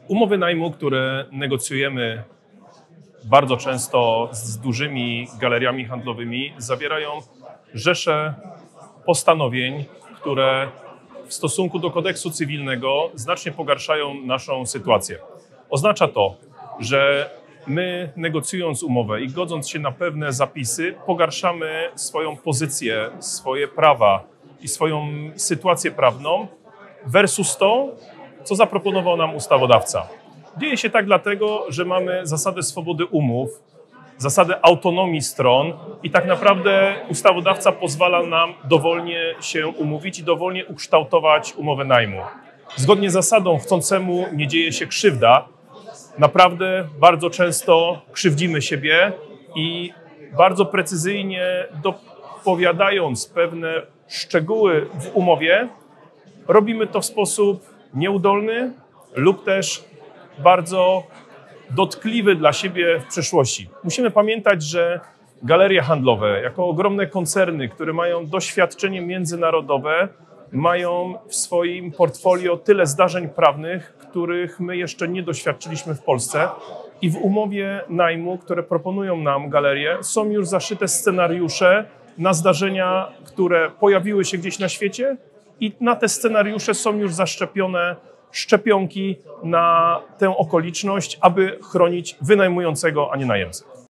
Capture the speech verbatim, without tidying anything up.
Umowy najmu, które negocjujemy bardzo często z dużymi galeriami handlowymi, zawierają rzeszę postanowień, które w stosunku do kodeksu cywilnego znacznie pogarszają naszą sytuację. Oznacza to, że my, negocjując umowę i godząc się na pewne zapisy, pogarszamy swoją pozycję, swoje prawa i swoją sytuację prawną versus to, co zaproponował nam ustawodawca. Dzieje się tak dlatego, że mamy zasadę swobody umów, zasadę autonomii stron i tak naprawdę ustawodawca pozwala nam dowolnie się umówić i dowolnie ukształtować umowę najmu. Zgodnie z zasadą chcącemu nie dzieje się krzywda, naprawdę bardzo często krzywdzimy siebie i bardzo precyzyjnie dopowiadając pewne szczegóły w umowie, robimy to w sposób nieudolny lub też bardzo dotkliwy dla siebie w przyszłości. Musimy pamiętać, że galerie handlowe, jako ogromne koncerny, które mają doświadczenie międzynarodowe, mają w swoim portfolio tyle zdarzeń prawnych, których my jeszcze nie doświadczyliśmy w Polsce. I w umowie najmu, które proponują nam galerie, są już zaszyte scenariusze na zdarzenia, które pojawiły się gdzieś na świecie i na te scenariusze są już zaszczepione szczepionki na tę okoliczność, aby chronić wynajmującego, a nie najemcę.